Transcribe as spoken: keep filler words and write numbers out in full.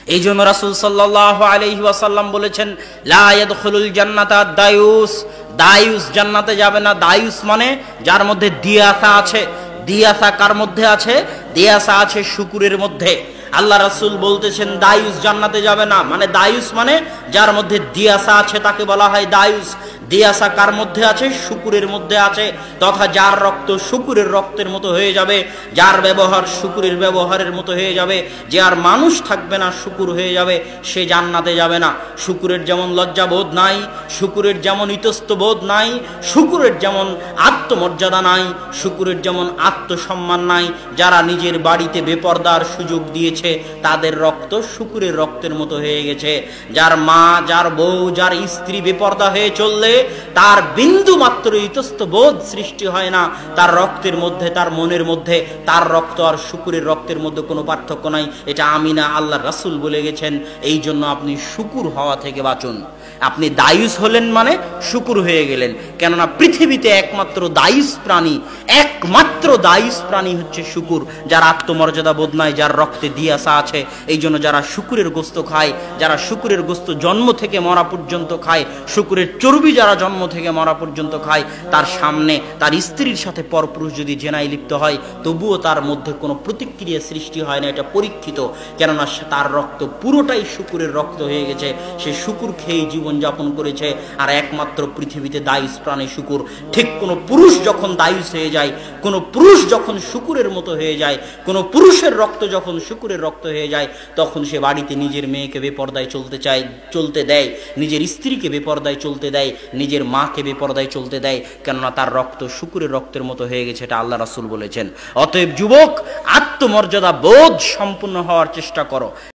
এই জন্য রাসূল সাল্লাল্লাহু আলাইহি ওয়াসাল্লাম বলেছেন, লা ইয়াদখুলুল জান্নাতা দায়ুস, দায়ুস জান্নাতে যাবে না। দায়ুস মানে যার মধ্যে দিয়াসা আছে। দিয়াসা কার মধ্যে আছে? দিয়াসা আছে শুকুরের মধ্যে। আল্লাহ রাসূল বলতেছেন দায়ুস জান্নাতে যাবে না, মানে দায়ুস মানে যার মধ্যে দিয়াসা আছে তাকে বলা হয় দায়ুস। দিয়াসা কার মধ্যে আছে? শুকুরের মধ্যে আছে, তথা যার রক্ত শুকুরের রক্তের মতো হয়ে যাবে, যার ব্যবহার শুকুরের ব্যবহারের মতো হয়ে যাবে, যে আর মানুষ থাকবে না, শুকুর হয়ে যাবে, সে জান্নাতে যাবে না। শুকুরের যেমন লজ্জাবোধ নাই, শুকুরের যেমন ইতস্তবোধ নাই, শুকুরের যেমন আত্মমর্যাদা নাই, শুকুরের যেমন আত্মসম্মান নাই, যারা নিজের বাড়িতে বেপরদার সুযোগ দিয়েছে তাদের রক্ত শুকুরের রক্তের মতো হয়ে গেছে। যার মা, যার বউ, যার স্ত্রী বেপরদা হয়ে চললে তার বিন্দু মাত্র ইতস্তবোধ সৃষ্টি হয় না, তার রক্তের মধ্যে, তার মনের মধ্যে তার রক্ত আর শুকুরের রক্তের মধ্যে কোনো পার্থক্য নাই। এটা আমি না, আল্লাহ রাসূল বলে গেছেন। এই জন্য আপনি শুকুর হওয়া থেকে বাঁচুন। আপনি দায়ুস হলেন মানে শুকুর হয়ে গেলেন, কেননা পৃথিবীতে একমাত্র দায়ুস প্রাণী, একমাত্র দায়ুস প্রাণী হচ্ছে শুকুর, যার আত্মমর্যাদা বোধ নাই, যার রক্তে দিয়াসা আছে। এই জন্য যারা শুকুরের গোস্ত খায়, যারা শুকুরের গোস্ত জন্ম থেকে মরা পর্যন্ত খায়, শুকুরের চর্বি যারা জন্ম থেকে মরা পর্যন্ত খায়, তার সামনে তার স্ত্রীর সাথে পরপুরুষ যদি জেনায় লিপ্ত হয় তবুও তার মধ্যে কোনো প্রতিক্রিয়া সৃষ্টি হয় না। এটা পরীক্ষিত, কেননা তার রক্ত পুরোটাই শুকুরের রক্ত হয়ে গেছে। সে শুকুর খেয়ে জীবন যাপন করেছে। আর একমাত্র পৃথিবীতে দায়ুস প্রাণী শুকুর। ঠিক কোনো পুরুষ যখন দায়ুস হয়ে যায়, কোনো পুরুষ যখন শুকুরের মতো হয়ে যায়, কোনো পুরুষের রক্ত যখন শুকুরের রক্ত হয়ে যায়, তখন সে বাড়িতে নিজের মেয়েকে বেপরদায় চলতে চায়, চলতে দেয়, নিজের স্ত্রীকে বেপরদায় চলতে দেয়, নিজের মাকে বেপরদায় চলতে দেয়, কেননা তার রক্ত শুকুরের রক্তের মতো হয়ে গেছে। এটা আল্লাহ রাসূল বলেছেন। অতএব যুবক, আত্মমর্যাদা বোধ সম্পূর্ণ হওয়ার চেষ্টা করো।